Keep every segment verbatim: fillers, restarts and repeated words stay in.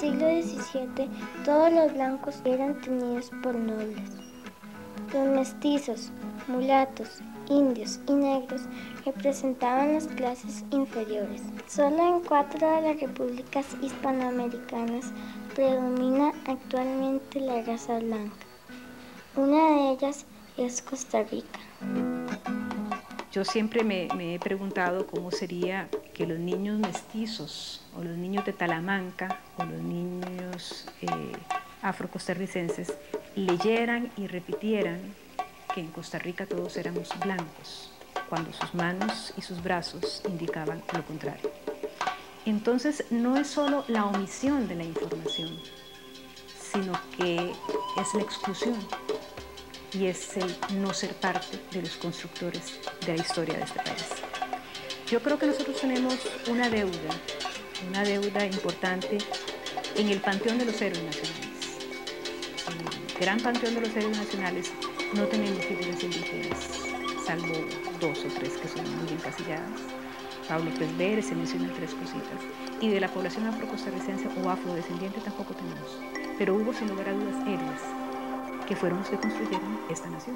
siglo diecisiete, todos los blancos eran tenidos por nobles. Los mestizos, mulatos, indios y negros representaban las clases inferiores. Solo en cuatro de las repúblicas hispanoamericanas predomina actualmente la raza blanca. Una de ellas es Costa Rica. Yo siempre me, me he preguntado cómo sería que los niños mestizos o los niños de Talamanca o los niños eh, afrocostarricenses leyeran y repitieran que en Costa Rica todos éramos blancos, cuando sus manos y sus brazos indicaban lo contrario. Entonces no es solo la omisión de la información, sino que es la exclusión y es el no ser parte de los constructores de la historia de este país. Yo creo que nosotros tenemos una deuda, una deuda importante en el panteón de los héroes nacionales. En el gran panteón de los héroes nacionales no tenemos figuras indígenas, salvo dos o tres que son muy encasilladas. Pablo López Vélez, se mencionan tres cositas. Y de la población afrocostarricense o afrodescendiente tampoco tenemos. Pero hubo, sin lugar a dudas, héroes que fueron los que construyeron esta nación.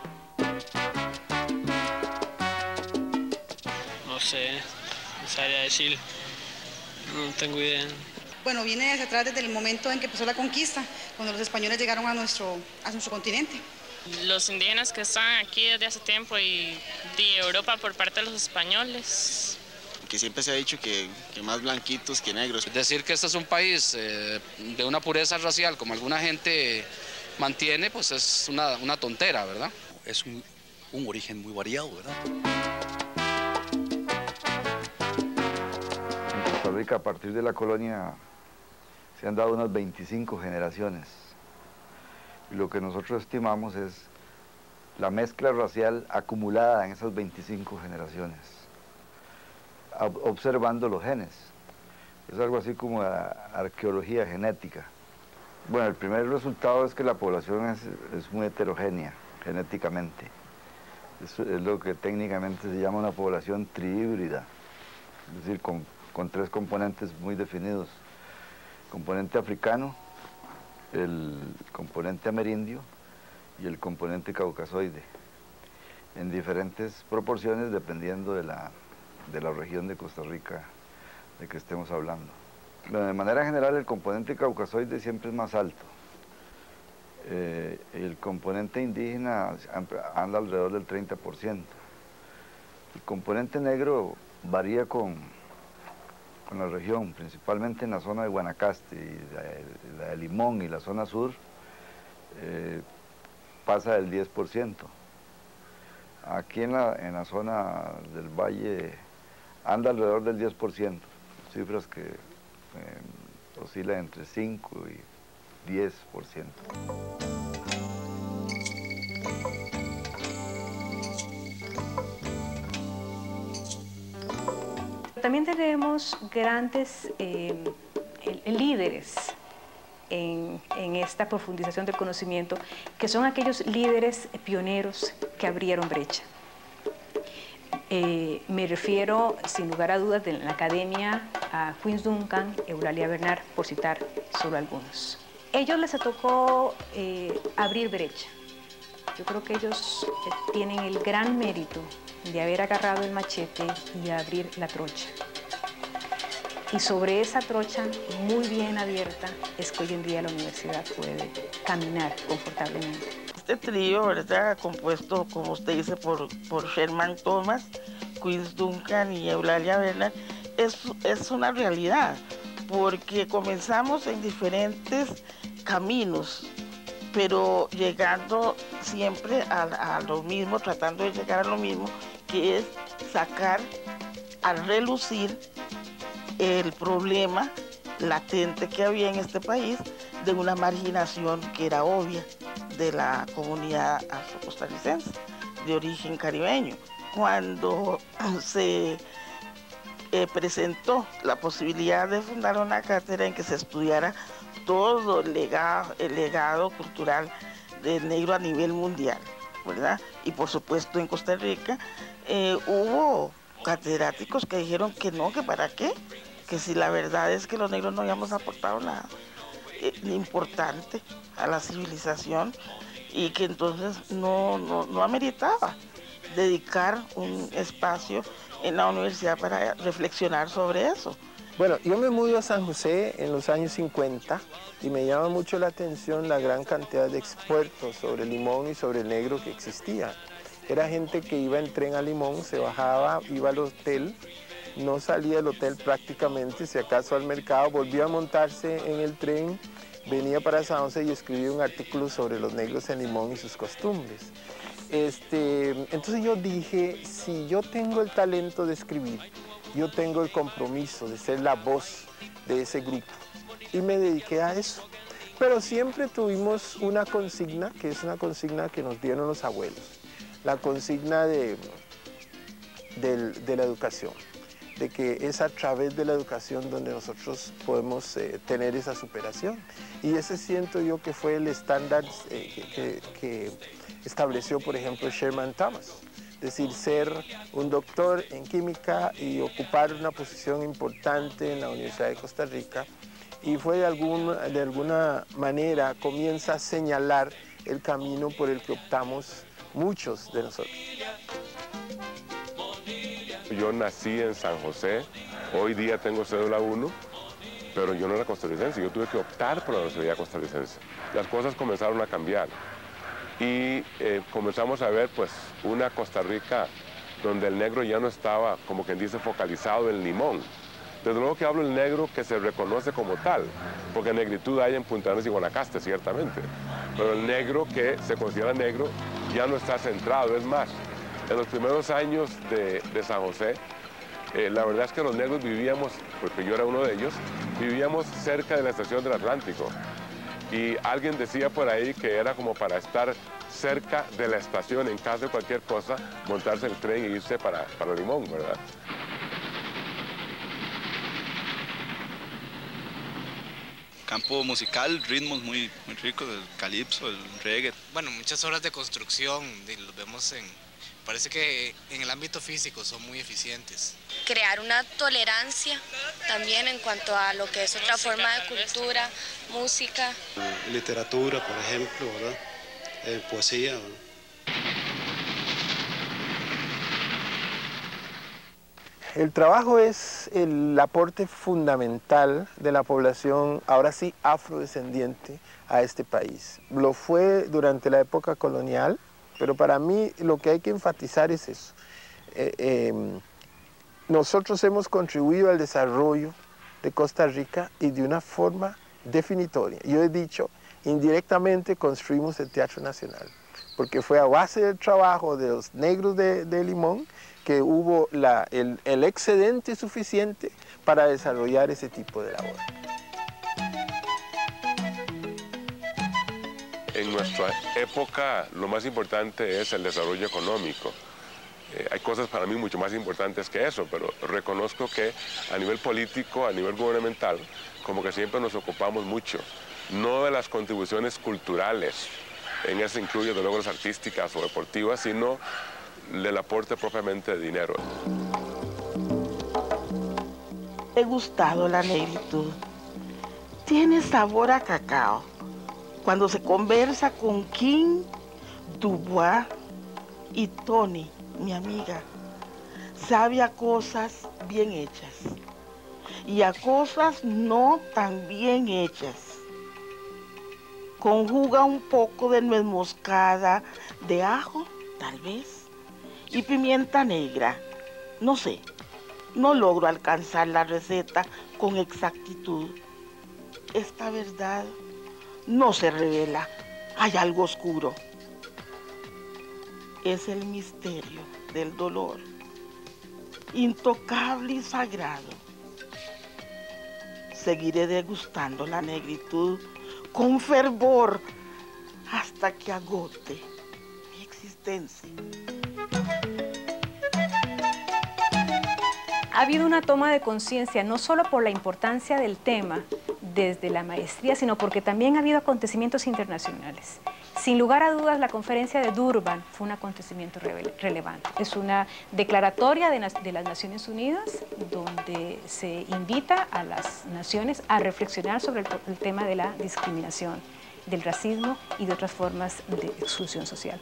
No sé, no sabría decir, no tengo idea. Bueno, viene hacia atrás desde el momento en que empezó la conquista, cuando los españoles llegaron a nuestro, a nuestro continente. Los indígenas que están aquí desde hace tiempo y de Europa por parte de los españoles. Que siempre se ha dicho que, que más blanquitos que negros. Decir que este es un país eh, de una pureza racial, como alguna gente mantiene, pues es una, una tontera, ¿verdad? Es un, un origen muy variado, ¿verdad? En Costa Rica, a partir de la colonia, se han dado unas veinticinco generaciones. Y lo que nosotros estimamos es la mezcla racial acumulada en esas veinticinco generaciones, observando los genes. Es algo así como la arqueología genética. Bueno, el primer resultado es que la población es, es muy heterogénea genéticamente. Es, es lo que técnicamente se llama una población trihíbrida, es decir, con, con tres componentes muy definidos. Componente africano, el componente amerindio y el componente caucasoide, en diferentes proporciones dependiendo de la, de la región de Costa Rica de que estemos hablando. Bueno, de manera general el componente caucasoide siempre es más alto. Eh, el componente indígena anda alrededor del treinta por ciento. El componente negro varía con, con la región, principalmente en la zona de Guanacaste, y la, la de Limón y la zona sur, eh, pasa del diez por ciento. Aquí en la, en la zona del valle anda alrededor del diez por ciento, cifras que eh, oscilan entre cinco y diez por ciento. También tenemos grandes eh, líderes en, en esta profundización del conocimiento, que son aquellos líderes pioneros que abrieron brecha. Eh, me refiero, sin lugar a dudas, de la academia a Queens Duncan, Eulalia Bernard, por citar solo algunos. Ellos les tocó eh, abrir brecha. Yo creo que ellos eh, tienen el gran mérito de haber agarrado el machete y abrir la trocha. Y sobre esa trocha, muy bien abierta, es que hoy en día la universidad puede caminar confortablemente. Este trío, ¿verdad?, compuesto, como usted dice, por, por Sherman Thomas, Queens Duncan y Eulalia Bernard, es, es una realidad, porque comenzamos en diferentes caminos, pero llegando siempre a, a lo mismo, tratando de llegar a lo mismo, que es sacar a relucir el problema latente que había en este país de una marginación que era obvia de la comunidad afrocostarricense de origen caribeño. Cuando se eh, presentó la posibilidad de fundar una cátedra en que se estudiara todo el legado, el legado cultural del negro a nivel mundial, ¿verdad? Y por supuesto en Costa Rica eh, hubo catedráticos que dijeron que no, que para qué, que si la verdad es que los negros no habíamos aportado nada eh, importante a la civilización y que entonces no, no, no ameritaba dedicar un espacio en la universidad para reflexionar sobre eso. Bueno, yo me mudo a San José en los años cincuenta y me llama mucho la atención la gran cantidad de expertos sobre el limón y sobre el negro que existía. Era gente que iba en tren a Limón, se bajaba, iba al hotel, no salía del hotel prácticamente, si acaso al mercado, volvía a montarse en el tren, venía para San José y escribía un artículo sobre los negros en Limón y sus costumbres. Este, entonces yo dije, si yo tengo el talento de escribir, yo tengo el compromiso de ser la voz de ese grupo y me dediqué a eso. Pero siempre tuvimos una consigna, que es una consigna que nos dieron los abuelos, la consigna de, de, de la educación, de que es a través de la educación donde nosotros podemos eh, tener esa superación. Y ese siento yo que fue el estándar eh, que, que, que estableció, por ejemplo, Sherman Thomas. Es decir, ser un doctor en química y ocupar una posición importante en la Universidad de Costa Rica. Y fue de, algún, de alguna manera, comienza a señalar el camino por el que optamos muchos de nosotros. Yo nací en San José, hoy día tengo cédula uno, pero yo no era costarricense, yo tuve que optar por la nacionalidad costarricense. Las cosas comenzaron a cambiar. Y eh, comenzamos a ver pues una Costa Rica donde el negro ya no estaba, como quien dice, focalizado en Limón. Desde luego que hablo del negro que se reconoce como tal, porque negritud hay en Punta Arenas y Guanacaste, ciertamente. Pero el negro que se considera negro ya no está centrado, es más. En los primeros años de, de San José, eh, la verdad es que los negros vivíamos, porque yo era uno de ellos, vivíamos cerca de la estación del Atlántico. Y alguien decía por ahí que era como para estar cerca de la estación, en caso de cualquier cosa, montarse el tren e irse para, para Limón, ¿verdad? Campo musical, ritmos muy, muy ricos, el calipso, el reggae. Bueno, muchas obras de construcción, los vemos en... Parece que en el ámbito físico son muy eficientes. Crear una tolerancia también en cuanto a lo que es otra forma de cultura, música. Literatura, por ejemplo, ¿verdad? Eh, poesía, ¿verdad? El trabajo es el aporte fundamental de la población, ahora sí, afrodescendiente a este país. Lo fue durante la época colonial, pero para mí lo que hay que enfatizar es eso. Eh, eh, nosotros hemos contribuido al desarrollo de Costa Rica y de una forma definitoria. Yo he dicho, indirectamente construimos el Teatro Nacional, porque fue a base del trabajo de los negros de, de Limón que hubo la, el, el excedente suficiente para desarrollar ese tipo de labor. En nuestra época lo más importante es el desarrollo económico. Eh, hay cosas para mí mucho más importantes que eso, pero reconozco que a nivel político, a nivel gubernamental, como que siempre nos ocupamos mucho, no de las contribuciones culturales, en eso incluye de logros artísticas o deportivas, sino del aporte propiamente de dinero. He gustado la negritud. Tiene sabor a cacao. Cuando se conversa con King, Dubois y Tony, mi amiga, sabe a cosas bien hechas y a cosas no tan bien hechas. Conjuga un poco de nuez moscada, de ajo, tal vez, y pimienta negra. No sé, no logro alcanzar la receta con exactitud. Esta verdad no se revela, hay algo oscuro. Es el misterio del dolor, intocable y sagrado. Seguiré degustando la negritud con fervor hasta que agote mi existencia. Ha habido una toma de conciencia, no solo por la importancia del tema desde la maestría, sino porque también ha habido acontecimientos internacionales. Sin lugar a dudas, la conferencia de Durban fue un acontecimiento relevante. Es una declaratoria de, de las Naciones Unidas donde se invita a las naciones a reflexionar sobre el, el tema de la discriminación, del racismo y de otras formas de exclusión social.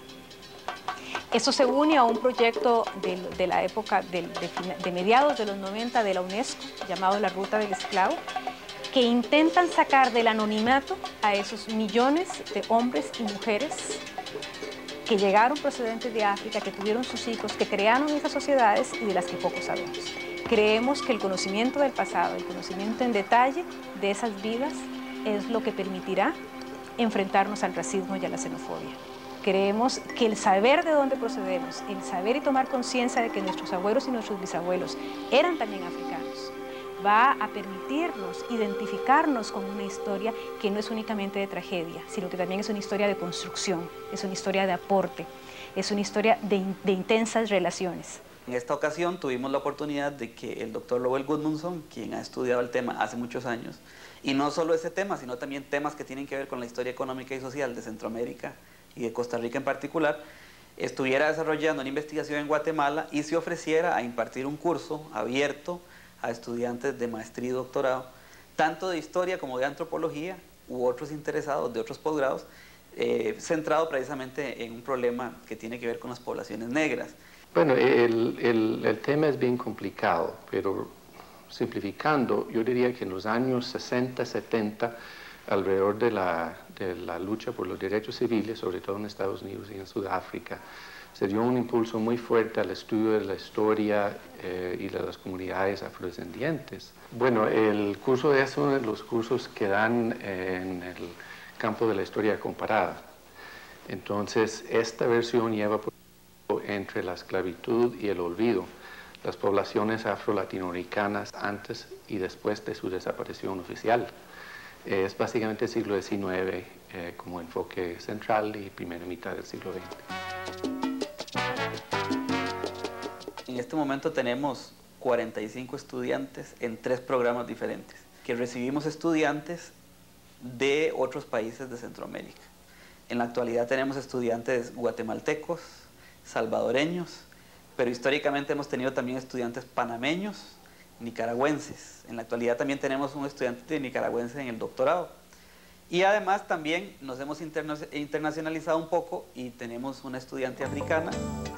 Esto se une a un proyecto de, de la época de, de, de mediados de los noventa de la UNESCO, llamado la Ruta del Esclavo, que intentan sacar del anonimato a esos millones de hombres y mujeres que llegaron procedentes de África, que tuvieron sus hijos, que crearon esas sociedades y de las que poco sabemos. Creemos que el conocimiento del pasado, el conocimiento en detalle de esas vidas es lo que permitirá enfrentarnos al racismo y a la xenofobia. Creemos que el saber de dónde procedemos, el saber y tomar conciencia de que nuestros abuelos y nuestros bisabuelos eran también africanos, va a permitirnos identificarnos con una historia que no es únicamente de tragedia, sino que también es una historia de construcción, es una historia de aporte, es una historia de, de intensas relaciones. En esta ocasión tuvimos la oportunidad de que el doctor Lowell Gudmundsson, quien ha estudiado el tema hace muchos años, y no solo ese tema, sino también temas que tienen que ver con la historia económica y social de Centroamérica y de Costa Rica en particular, estuviera desarrollando una investigación en Guatemala y se ofreciera a impartir un curso abierto a estudiantes de maestría y doctorado, tanto de historia como de antropología u otros interesados de otros posgrados, eh, centrado precisamente en un problema que tiene que ver con las poblaciones negras. Bueno, el, el, el tema es bien complicado, pero simplificando, yo diría que en los años sesenta, setenta, alrededor de la, de la lucha por los derechos civiles, sobre todo en Estados Unidos y en Sudáfrica, se dio un impulso muy fuerte al estudio de la historia eh, y de las comunidades afrodescendientes. Bueno, el curso es uno de los cursos que dan eh, en el campo de la historia comparada. Entonces, esta versión lleva por entre la esclavitud y el olvido, las poblaciones afro-latinoamericanas antes y después de su desaparición oficial. Es básicamente el siglo diecinueve eh, como enfoque central y primera mitad del siglo veinte. En este momento tenemos cuarenta y cinco estudiantes en tres programas diferentes, que recibimos estudiantes de otros países de Centroamérica. En la actualidad tenemos estudiantes guatemaltecos, salvadoreños, pero históricamente hemos tenido también estudiantes panameños, nicaragüenses. En la actualidad también tenemos un estudiante nicaragüense en el doctorado. Y además también nos hemos interna internacionalizado un poco y tenemos una estudiante africana.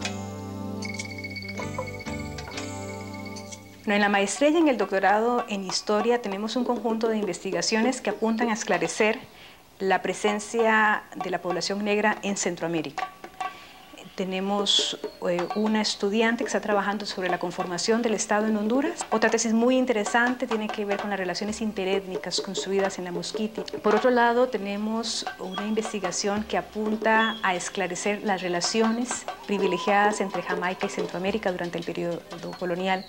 En la maestría y en el doctorado en historia tenemos un conjunto de investigaciones que apuntan a esclarecer la presencia de la población negra en Centroamérica. Tenemos eh, una estudiante que está trabajando sobre la conformación del Estado en Honduras. Otra tesis muy interesante tiene que ver con las relaciones interétnicas construidas en la Mosquiti. Por otro lado, tenemos una investigación que apunta a esclarecer las relaciones privilegiadas entre Jamaica y Centroamérica durante el periodo colonial.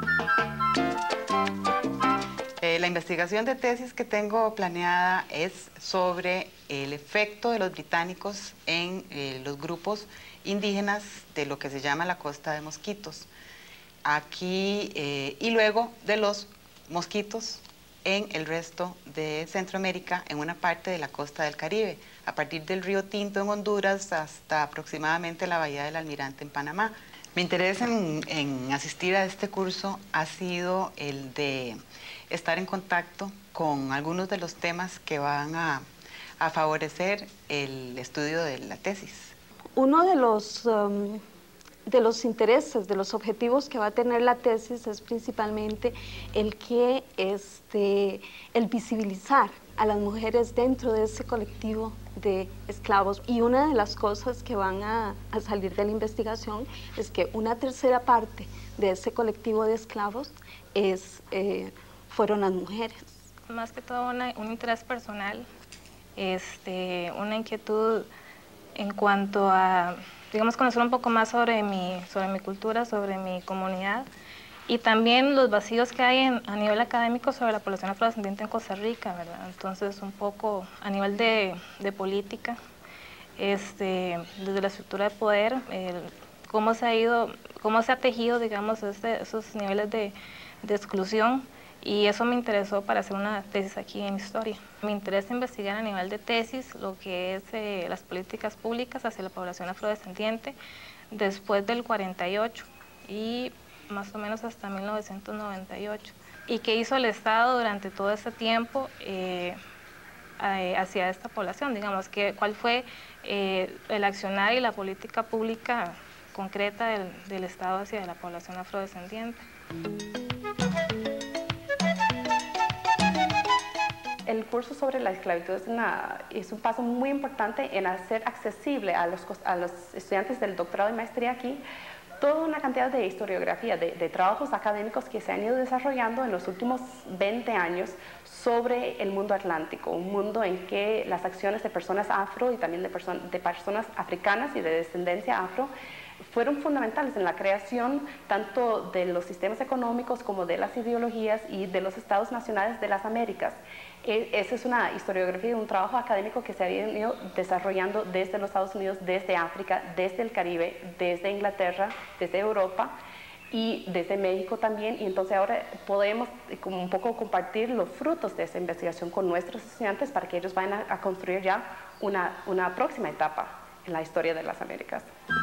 Eh, la investigación de tesis que tengo planeada es sobre el efecto de los británicos en eh, los grupos indígenas de lo que se llama la costa de mosquitos. Aquí, eh, y luego de los mosquitos en el resto de Centroamérica, en una parte de la costa del Caribe, a partir del río Tinto en Honduras hasta aproximadamente la bahía del Almirante en Panamá. Mi interés en, en asistir a este curso ha sido el de estar en contacto con algunos de los temas que van a, a favorecer el estudio de la tesis. Uno de los, um, de los intereses, de los objetivos que va a tener la tesis es principalmente el que este, el visibilizar a las mujeres dentro de ese colectivo de esclavos. Y una de las cosas que van a, a salir de la investigación es que una tercera parte de ese colectivo de esclavos es, eh, fueron las mujeres. Más que todo una, un interés personal, este, una inquietud en cuanto a, digamos, conocer un poco más sobre mi, sobre mi cultura, sobre mi comunidad, y también los vacíos que hay en, a nivel académico sobre la población afrodescendiente en Costa Rica, ¿verdad? Entonces, un poco a nivel de, de política, este, desde la estructura de poder, el, cómo se ha ido, cómo se ha tejido, digamos, este, esos niveles de, de exclusión Y eso me interesó para hacer una tesis aquí en historia. Me interesa investigar a nivel de tesis lo que es eh, las políticas públicas hacia la población afrodescendiente después del cuarenta y ocho y más o menos hasta mil novecientos noventa y ocho. Y qué hizo el Estado durante todo ese tiempo eh, hacia esta población, digamos, que, cuál fue eh, el accionar y la política pública concreta del, del Estado hacia la población afrodescendiente. El curso sobre la esclavitud es, una, es un paso muy importante en hacer accesible a los, a los estudiantes del doctorado y maestría aquí toda una cantidad de historiografía, de, de trabajos académicos que se han ido desarrollando en los últimos veinte años sobre el mundo atlántico, un mundo en que las acciones de personas afro y también de, perso de personas africanas y de descendencia afro fueron fundamentales en la creación tanto de los sistemas económicos como de las ideologías y de los estados nacionales de las Américas. Esa es una historiografía, un trabajo académico que se ha ido desarrollando desde los Estados Unidos, desde África, desde el Caribe, desde Inglaterra, desde Europa y desde México también. Y entonces ahora podemos como un poco compartir los frutos de esa investigación con nuestros estudiantes para que ellos vayan a, a construir ya una, una próxima etapa en la historia de las Américas.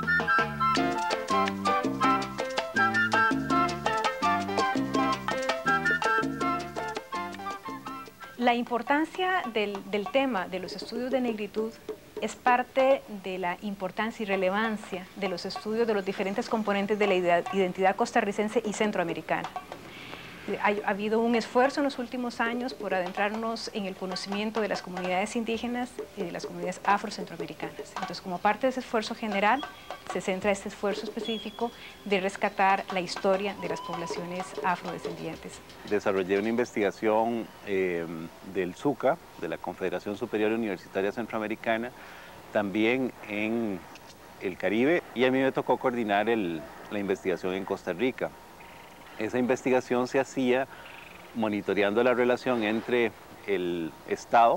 La importancia del, del tema de los estudios de negritud es parte de la importancia y relevancia de los estudios de los diferentes componentes de la identidad costarricense y centroamericana. Ha, ha habido un esfuerzo en los últimos años por adentrarnos en el conocimiento de las comunidades indígenas y de las comunidades afrocentroamericanas. Entonces, como parte de ese esfuerzo general, se centra este esfuerzo específico de rescatar la historia de las poblaciones afrodescendientes. Desarrollé una investigación eh, del SUCA, de la Confederación Superior Universitaria Centroamericana, también en el Caribe, y a mí me tocó coordinar el, la investigación en Costa Rica. Esa investigación se hacía monitoreando la relación entre el Estado,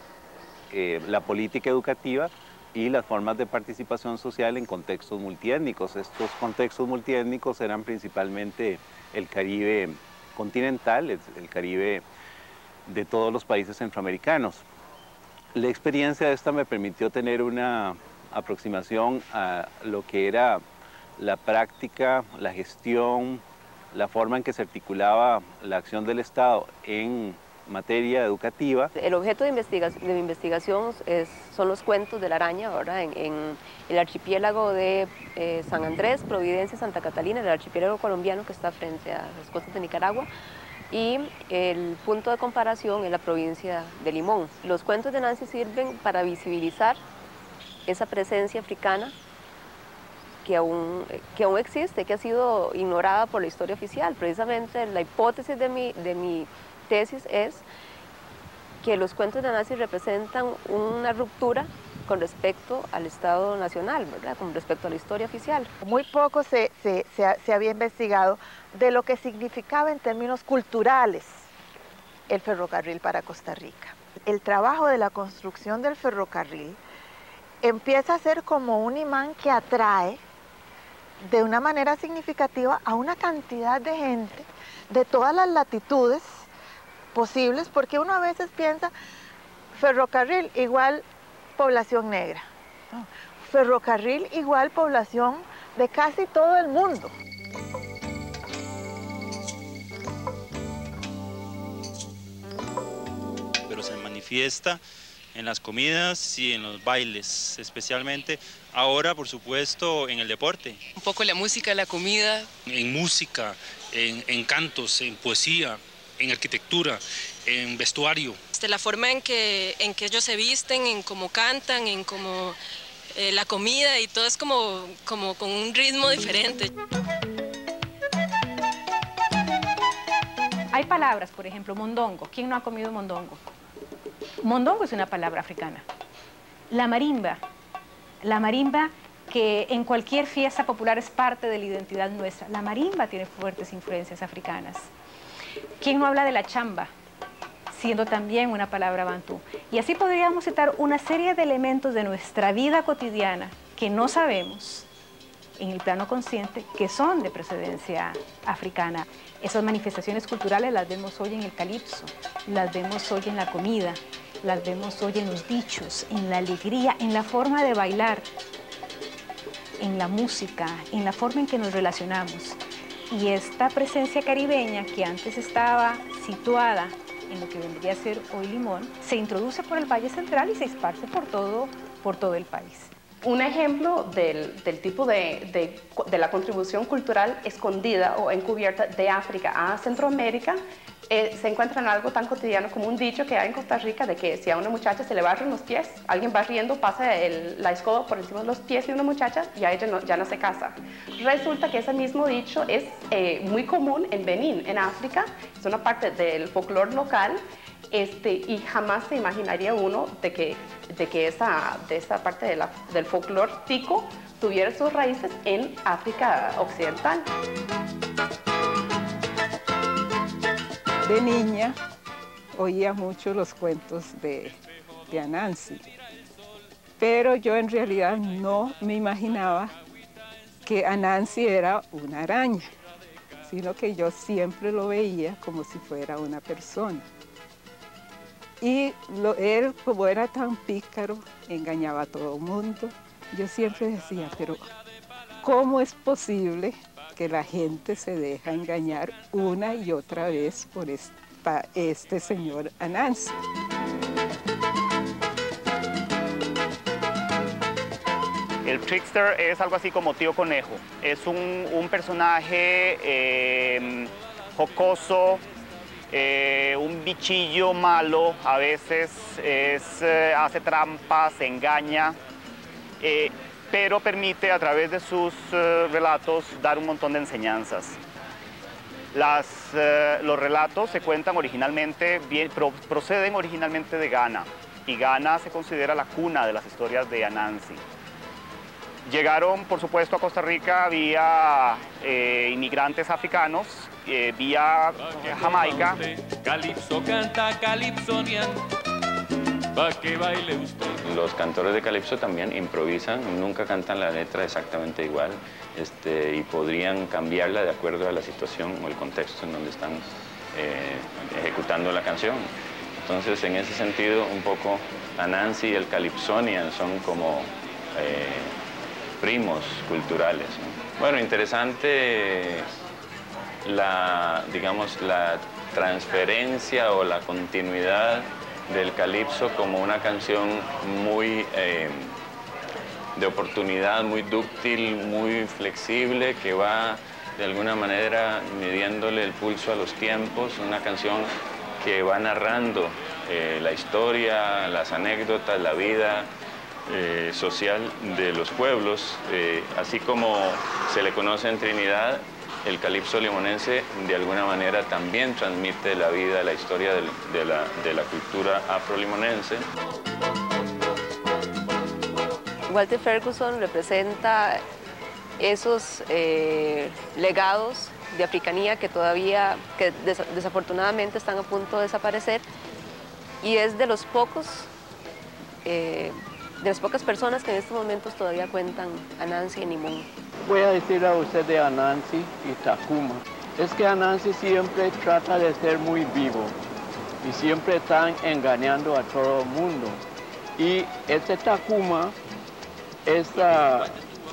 eh, la política educativa y las formas de participación social en contextos multiétnicos. Estos contextos multiétnicos eran principalmente el Caribe continental, el Caribe de todos los países centroamericanos. La experiencia de esta me permitió tener una aproximación a lo que era la práctica, la gestión, la forma en que se articulaba la acción del Estado en materia educativa. El objeto de, investiga de mi investigación es, son los cuentos de la araña, ¿verdad? En, en el archipiélago de eh, San Andrés, Providencia, Santa Catalina, el archipiélago colombiano que está frente a las costas de Nicaragua, y el punto de comparación es la provincia de Limón. Los cuentos de Nancy sirven para visibilizar esa presencia africana que aún, que aún existe, que ha sido ignorada por la historia oficial. Precisamente la hipótesis de mi, de mi tesis es que los cuentos de Nancy representan una ruptura con respecto al Estado Nacional, ¿verdad? Con respecto a la historia oficial. Muy poco se, se, se, se había investigado de lo que significaba en términos culturales el ferrocarril para Costa Rica. El trabajo de la construcción del ferrocarril empieza a ser como un imán que atrae de una manera significativa a una cantidad de gente de todas las latitudes posibles, porque uno a veces piensa ferrocarril igual población negra, ¿no? Ferrocarril igual población de casi todo el mundo. Pero se manifiesta en las comidas y en los bailes, especialmente ahora, por supuesto, en el deporte. Un poco la música, la comida. En música, en, en cantos, en poesía, en arquitectura, en vestuario. De la forma en que, en que ellos se visten, en cómo cantan, en cómo eh, la comida y todo es como, como con un ritmo diferente. Hay palabras, por ejemplo, mondongo. ¿Quién no ha comido mondongo? Mondongo es una palabra africana. La marimba, la marimba que en cualquier fiesta popular es parte de la identidad nuestra. La marimba tiene fuertes influencias africanas. ¿Quién no habla de la chamba? Siendo también una palabra bantú. Y así podríamos citar una serie de elementos de nuestra vida cotidiana que no sabemos en el plano consciente que son de procedencia africana. Esas manifestaciones culturales las vemos hoy en el calipso, las vemos hoy en la comida, las vemos hoy en los dichos, en la alegría, en la forma de bailar, en la música, en la forma en que nos relacionamos. Y esta presencia caribeña, que antes estaba situada en lo que vendría a ser hoy Limón, se introduce por el Valle Central y se esparce por todo, por todo el país. Un ejemplo del, del tipo de, de, de la contribución cultural escondida o encubierta de África a Centroamérica eh, se encuentra en algo tan cotidiano como un dicho que hay en Costa Rica de que si a una muchacha se le barren los pies, alguien barriendo pasa el, la escoba por encima de los pies de una muchacha y a ella no, ya no se casa. Resulta que ese mismo dicho es eh, muy común en Benín, en África, es una parte del folclore local. Este, y jamás se imaginaría uno de que, de que esa, de esa parte de la, del folclore tico tuviera sus raíces en África Occidental. De niña oía mucho los cuentos de, de Anansi, pero yo en realidad no me imaginaba que Anansi era una araña, sino que yo siempre lo veía como si fuera una persona. Y lo, él, como era tan pícaro, engañaba a todo el mundo. Yo siempre decía, pero ¿cómo es posible que la gente se deja engañar una y otra vez por esta, este señor Anansi? El trickster es algo así como Tío Conejo. Es un, un personaje eh, jocoso, Eh, un bichillo malo, a veces es, eh, hace trampas, engaña, eh, pero permite a través de sus eh, relatos dar un montón de enseñanzas. Las, eh, los relatos se cuentan originalmente, bien, pro, proceden originalmente de Ghana, y Ghana se considera la cuna de las historias de Anansi. Llegaron, por supuesto, a Costa Rica vía eh, inmigrantes africanos, eh, vía Jamaica. Calipso canta calipsonian, pa' que baile usted. Los cantores de calipso también improvisan, nunca cantan la letra exactamente igual, este, y podrían cambiarla de acuerdo a la situación o el contexto en donde están eh, ejecutando la canción. Entonces, en ese sentido, un poco Anansi y el calipsonian son como eh, primos culturales, ¿no? Bueno, interesante la, digamos, la transferencia o la continuidad del calipso como una canción muy eh, de oportunidad, muy dúctil, muy flexible, que va de alguna manera midiéndole el pulso a los tiempos, una canción que va narrando eh, la historia, las anécdotas, la vida eh, social de los pueblos, eh, así como se le conoce en Trinidad. El calipso limonense de alguna manera también transmite la vida, la historia de, de, la, de la cultura afrolimonense. Walter Ferguson representa esos eh, legados de africanía que todavía, que des desafortunadamente están a punto de desaparecer, y es de los pocos, eh, de las pocas personas que en estos momentos todavía cuentan Anansi y Nimón. Voy a decir a usted de Anansi y Takuma. Es que Anansi siempre trata de ser muy vivo y siempre están engañando a todo el mundo. Y este Takuma es uh,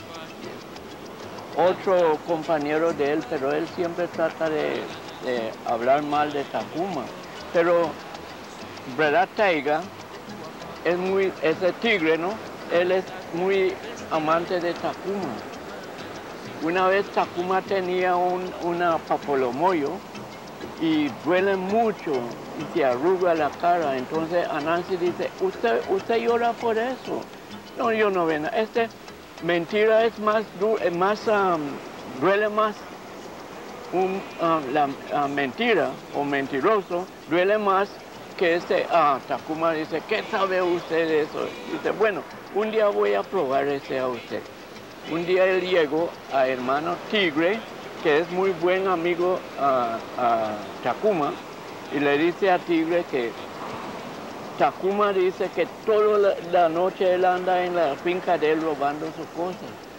otro compañero de él, pero él siempre trata de, de hablar mal de Takuma. Pero Breda Taiga es muy, ese tigre, ¿no? Él es muy amante de Takuma. Una vez Takuma tenía un, una papolomoyo y duele mucho y se arruga la cara. Entonces Anansi dice, ¿usted, usted llora por eso? No, yo no veo nada. Este, mentira es más, más um, duele más. Un, um, la uh, mentira o mentiroso duele más que este. Ah, Takuma dice, ¿qué sabe usted de eso? Dice, bueno, un día voy a probar ese a usted. Un día él llegó a hermano Tigre, que es muy buen amigo a, a Takuma, y le dice a Tigre que Takuma dice que toda la, la noche él anda en la finca de él robando sus cosas.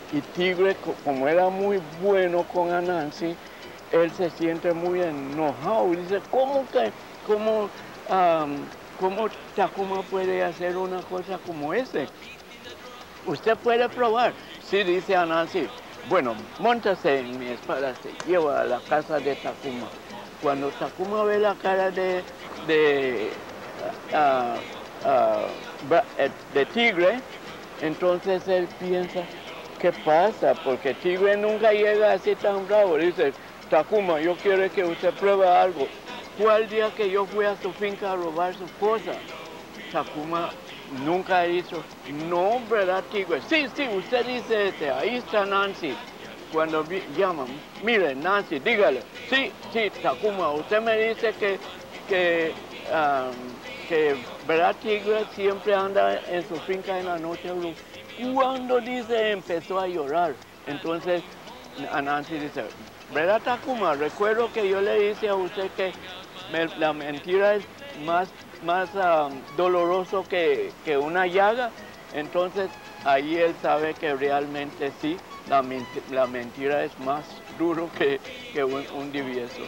Y Tigre, como era muy bueno con Anansi, él se siente muy enojado y dice, ¿cómo que, cómo, um, cómo Takuma puede hacer una cosa como ese? Usted puede probar. Sí, dice Anansi. Bueno, móntase en mi espada, se lleva a la casa de Takuma. Cuando Takuma ve la cara de, de, uh, uh, de Tigre, entonces él piensa, ¿qué pasa? Porque Tigre nunca llega así tan bravo. Dice, Takuma, yo quiero que usted pruebe algo. Fue el día que yo fui a su finca a robar sus cosas. Takuma nunca hizo, no, ¿verdad, Tigre? Sí, sí, usted dice este, ahí está Nancy. Cuando vi, llaman, mire, Nancy, dígale, sí, sí, Takuma, usted me dice que, que, um, que, ¿verdad, Tigre? Siempre anda en su finca en la noche. Cuando dice, empezó a llorar. Entonces, a Nancy dice, ¿verdad, Takuma? Recuerdo que yo le dije a usted que me, la mentira es más más um, doloroso que, que una llaga. Entonces ahí él sabe que realmente sí, la, menti la mentira es más duro que, que un, un divieso.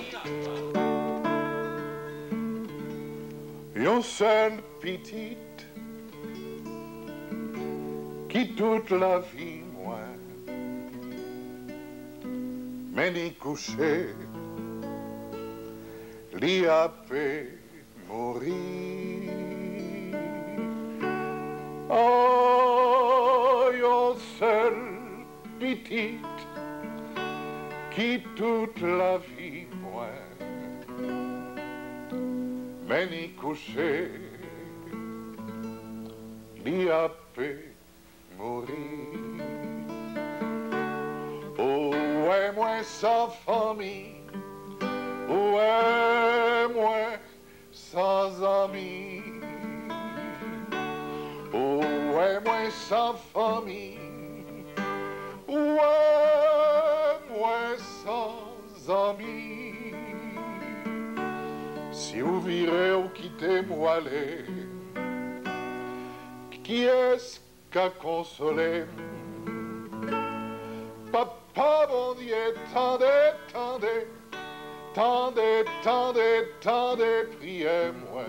Yon seul petite qui toute la vie moi mais ni couché li a paix mourir. Oh, yon seul petite qui toute la vie moi mais ni couché li a paix mourir. Oh, ouais, moi sans famille, ouais, moi sans amis, oh, ouais, moi sans famille, ouais, moi sans amis. Si vous virez ou quittez moi aller, qui est-ce qu'a consolé? Papa, bon Dieu, tendez, tendez, tendez, tendez, tendez, priez-moi.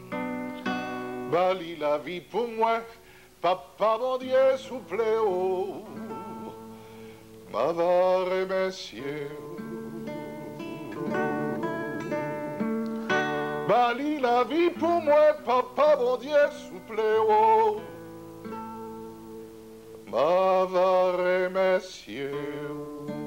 Bali la vie pour moi, papa, bon Dieu, souple, oh, m'avare, messieurs. Bali la vie pour moi, papa, bon Dieu, souple, oh, m'avare, messieurs.